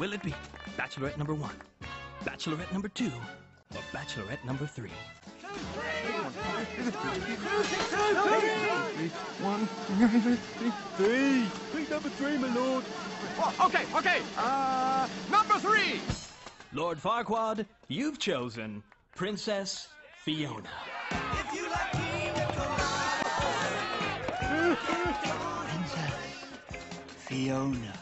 will it be Bachelorette number 1, Bachelorette number 2, or Bachelorette number 3? Pick number 3, my lord. Oh, okay. Number 3. Lord Farquaad, you've chosen Princess Fiona. If you like pina colada. Princess Fiona.